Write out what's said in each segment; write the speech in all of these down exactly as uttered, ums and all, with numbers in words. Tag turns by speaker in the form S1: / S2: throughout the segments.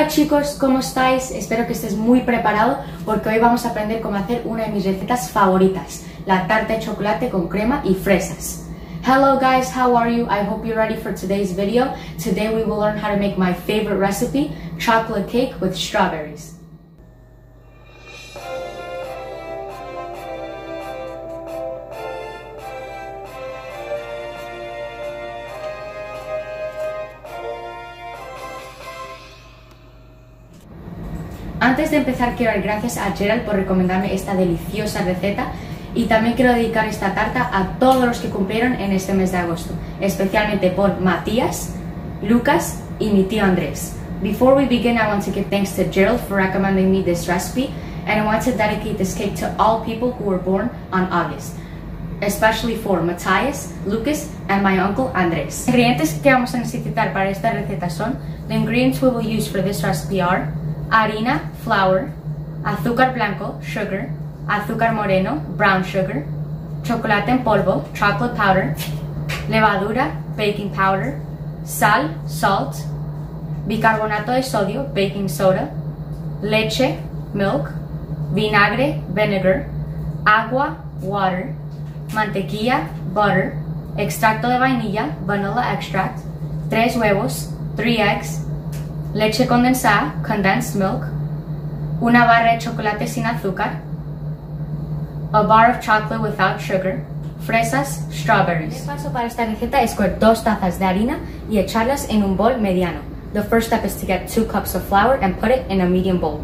S1: chicos, ¿cómo estáis? Espero que estés muy preparado porque hoy vamos a aprender cómo hacer una de mis recetas favoritas, la tarta de chocolate con crema y fresas. Hello guys, how are you? I hope you're ready for today's video. Today we will learn how to make my favorite recipe, chocolate cake with strawberries. Antes de empezar quiero dar gracias a Gerald por recomendarme esta deliciosa receta y también quiero dedicar esta tarta a todos los que cumplieron en este mes de agosto, especialmente por Matías, Lucas y mi tío Andrés. Before we begin, I want to give thanks to Gerald for recommending me this recipe, and I want to dedicate this cake to all people who were born on August, especially for Matías, Lucas and my uncle Andrés. Los ingredientes que vamos a necesitar para esta receta son: the ingredients we will use for this recipe are harina, flour, azúcar blanco, sugar, azúcar moreno, brown sugar, chocolate en polvo, chocolate powder, levadura, baking powder, sal, salt, bicarbonato de sodio, baking soda, leche, milk, vinagre, vinegar, agua, water, mantequilla, butter, extracto de vainilla, vanilla extract, tres huevos, three eggs, leche condensada, condensed milk, una barra de chocolate sin azúcar, a bar of chocolate without sugar, fresas, strawberries. El paso para esta receta es coger dos tazas de harina y echarlas en un bol mediano. The first step is to get two cups of flour and put it in a medium bowl.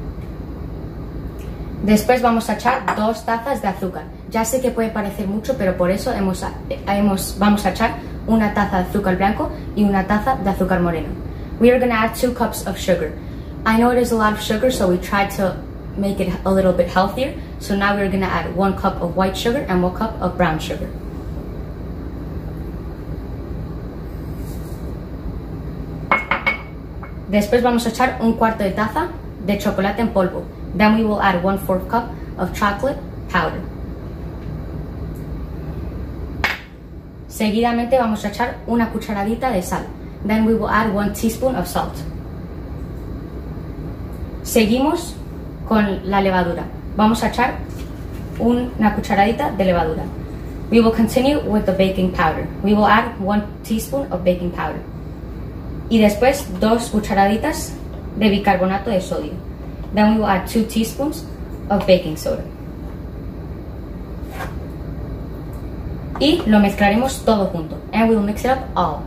S1: Después vamos a echar dos tazas de azúcar. Ya sé que puede parecer mucho, pero por eso hemos, hemos, vamos a echar una taza de azúcar blanco y una taza de azúcar moreno. We are going to add two cups of sugar. I know it is a lot of sugar, so we tried to make it a little bit healthier. So now we're going to add one cup of white sugar and one cup of brown sugar. Después vamos a echar un cuarto de taza de chocolate en polvo. Then we will add one fourth cup of chocolate powder. Seguidamente vamos a echar una cucharadita de sal. Then we will add one teaspoon of salt. Seguimos con la levadura. Vamos a echar una cucharadita de levadura. We will continue with the baking powder. We will add one teaspoon of baking powder. Y después dos cucharaditas de bicarbonato de sodio. Then we will add two teaspoons of baking soda. Y lo mezclaremos todo junto. And we will mix it up all.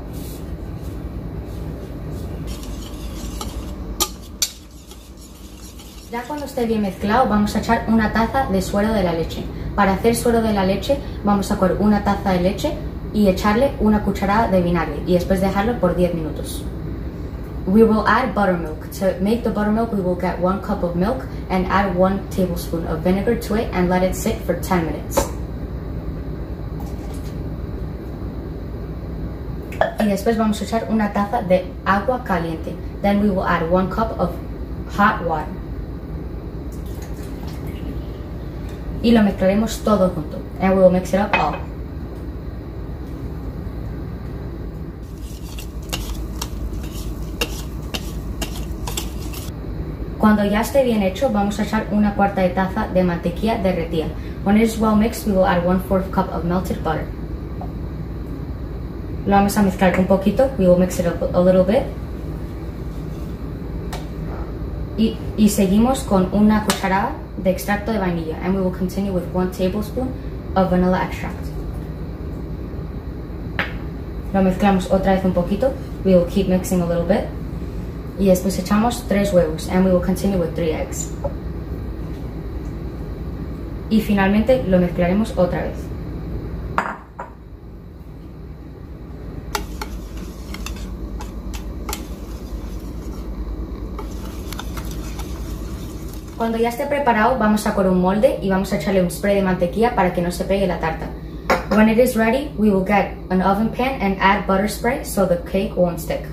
S1: Ya cuando esté bien mezclado vamos a echar una taza de suero de la leche. Para hacer suero de la leche vamos a coger una taza de leche y echarle una cucharada de vinagre y después dejarlo por diez minutos. We will add buttermilk. To make the buttermilk we will get one cup of milk and add one tablespoon of vinegar to it and let it sit for ten minutes. Y después vamos a echar una taza de agua caliente. Then we will add one cup of hot water. Y lo mezclaremos todo junto. And we will mix it up all. Cuando ya esté bien hecho, vamos a echar una cuarta de taza de mantequilla derretida. When it is well mixed, we will add one fourth cup of melted butter. Lo vamos a mezclar un poquito. We will mix it up a little bit. Y, y seguimos con una cucharada de extracto de vainilla. And we will continue with one tablespoon of vanilla extract. Lo mezclamos otra vez un poquito. We will keep mixing a little bit. Y después echamos tres huevos. And we will continue with three eggs. Y finalmente lo mezclaremos otra vez. Cuando ya esté preparado vamos a coger un molde y vamos a echarle un spray de mantequilla para que no se pegue la tarta. When it is ready, we will get an oven pan and add butter spray so the cake won't stick.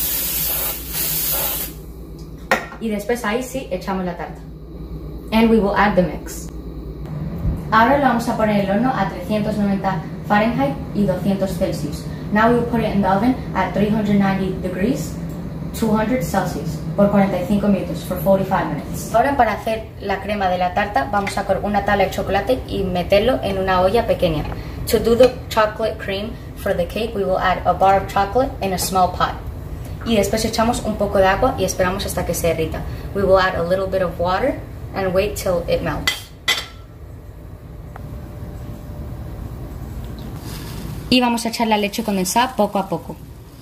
S1: Y después ahí sí echamos la tarta. And we will add the mix. Ahora lo vamos a poner en el horno a trescientos noventa Fahrenheit y doscientos Celsius. Now we will put it in the oven at three hundred ninety degrees, two hundred Celsius. por cuarenta y cinco minutos, for forty-five minutes. Ahora para hacer la crema de la tarta vamos a coger una tabla de chocolate y meterlo en una olla pequeña. To do the chocolate cream for the cake, we will add a bar of chocolate in a small pot. Y después echamos un poco de agua y esperamos hasta que se derrita. We will add a little bit of water and wait till it melts. Y vamos a echar la leche condensada poco a poco.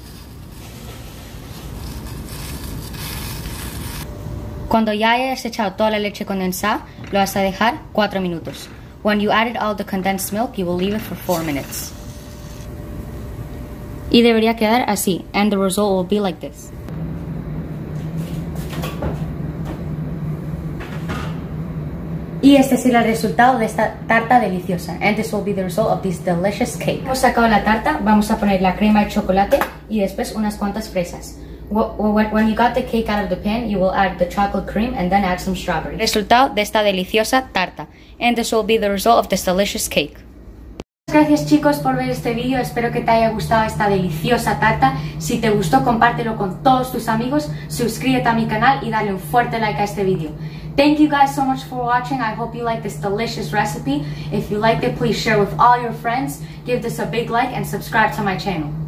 S1: Cuando ya hayas echado toda la leche condensada, lo vas a dejar cuatro minutos. When you added all the condensed milk, you will leave it for four minutes. Y debería quedar así, and the result will be like this. Y este será el resultado de esta tarta deliciosa. And this will be the result of this delicious cake. Hemos sacado la tarta, vamos a poner la crema de chocolate y después unas cuantas fresas. When you got the cake out of the pan, you will add the chocolate cream and then add some strawberries. Resultado de esta deliciosa tarta. And this will be the result of this delicious cake. Gracias chicos por ver este vídeo, espero que te haya gustado esta deliciosa tarta. Si te gustó, compártelo con todos tus amigos, suscríbete a mi canal y dale un fuerte like a este vídeo. Thank you guys so much for watching. I hope you like this delicious recipe. If you liked it, please share with all your friends, give this a big like and subscribe to my channel.